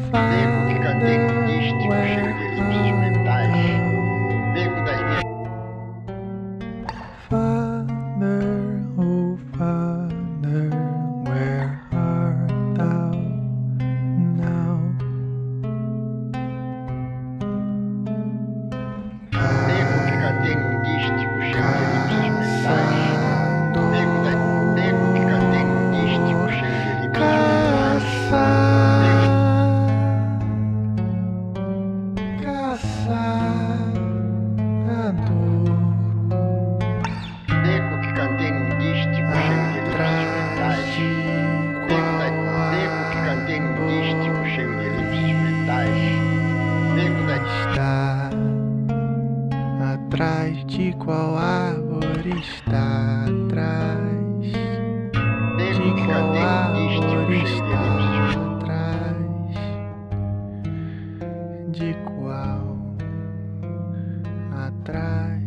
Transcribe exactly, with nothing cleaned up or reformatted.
Nego que cantei um dístico cheio de elipses mentais. Nego das minhas. Father, oh Father, where art thou now? Nego que cantei um dístico cheio de elipses mentais. Nego, da... Nego que cantei um dístico cheio de elipses mentais. Nego que cantei um dístico cheio de elipses mentais. Nego, da... Nego que cantei um dístico cheio de elipses mentais. Nego da... Está atrás de qual árvore está atrás? Nego que cantei um dístico cheio de elipses mentais. Atrás de qual? Atrás